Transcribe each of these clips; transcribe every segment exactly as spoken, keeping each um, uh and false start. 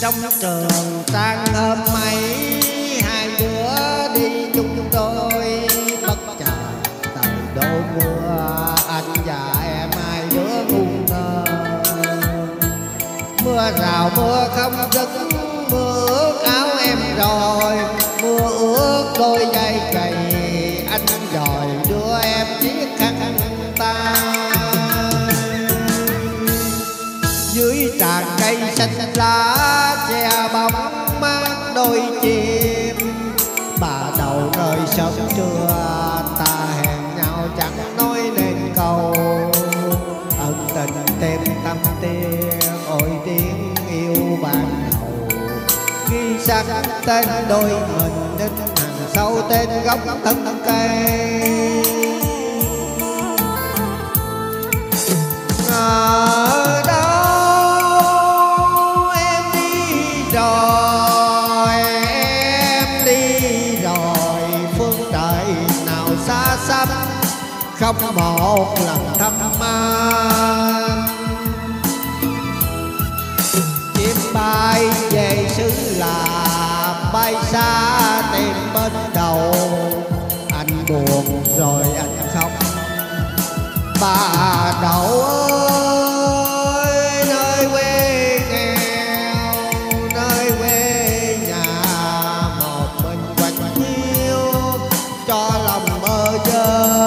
trong trường sang hôm ấy hai đứa đi chung đôi, bất chợt trời đổ mưa, anh và em hai đứa ngu ngơ. Mưa rào mưa không dứt, mưa ướt áo em rồi, mưa ướt đôi giày giày, anh đòi đưa em chiếc khăn tay. Dưới tràn cây xanh lá che bóng mát đôi chim, bà đầu nơi sớm trưa ta hẹn nhau chẳng nói nên câu. Ân tình thêm tâm tiếng ôi tiếng yêu ban đầu, ghi sắc tên đôi mình in hàng sâu tên gốc thân cây. Ở đâu em đi rồi, em đi rồi, phương trời nào xa xăm không một lần thăm anh. Chim bay về xứ lạ bay xa tìm bên đầu, anh buồn rồi anh khóc. Bà đậu ơi nơi quê nghèo, nơi quê nhà một mình quạnh hiu cho lòng bơ vơ.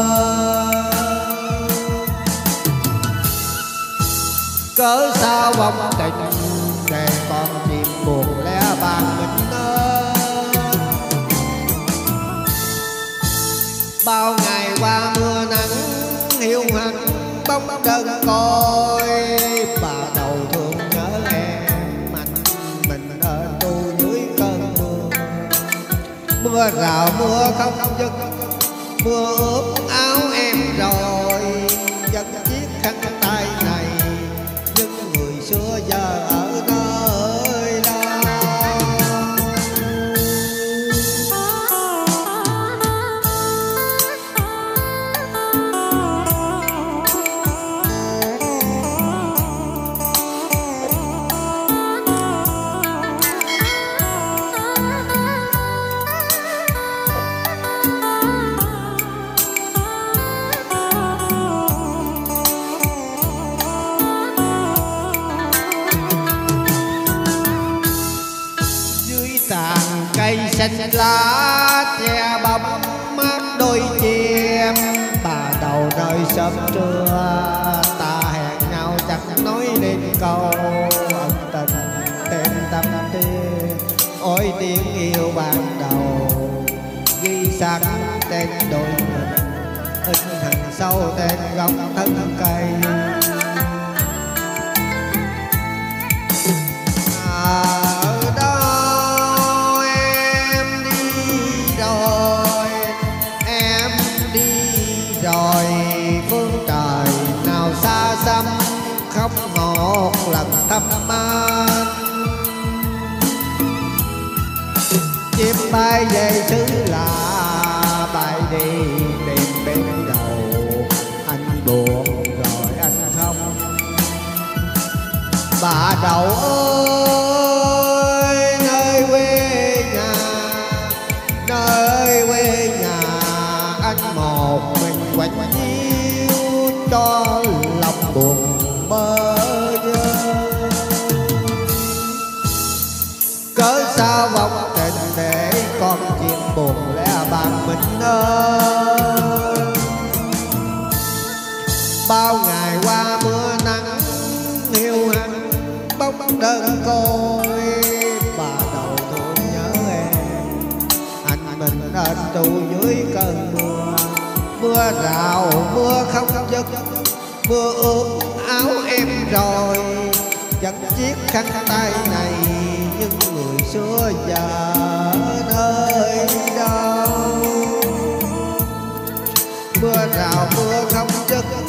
Cớ sao vong tình để con chim buồn lẻ bàn mình ơi. Bao ngày qua mưa nắng hiu hắt bóng đơn côi, bà đầu thương nhớ em anh mình ở tu dưới cơn mưa. Mưa rào mưa không dứt, mưa ướt áo em rồi, vẫn chiếc khăn tay này nhưng người xưa giờ ở nơi đâu. Tàn cây xanh lá che bóng mát đôi chim, bà đầu nơi sớm trưa ta hẹn nhau chẳng nói nên câu. Ân tình thêm tâm tiếng ôi tiếng yêu ban đầu, ghi sắc tên đôi mình in hàng sâu tên gốc thân cây. Rồi phương trời nào xa xăm không một lần thăm anh. Chim bay về xứ lạ bay đi tìm bên đầu, anh buồn rồi anh không. Bà đầu ơi nơi quê nhà, nơi quê nhà anh một mình quạnh hiu cho lòng buồn bơ vơ. Cớ sao vong tình để con chim buồn lẻ bàn mình ơi. Bao ngày qua mưa nắng hiu hắt bóng đơn côi, bà đầu thương nhớ em anh mình ở tù dưới cơn mưa. Mưa rào mưa không dứt, mưa ướt áo em rồi, vẫn chiếc khăn tay này nhưng người xưa giờ nơi đâu. Mưa rào mưa không dứt,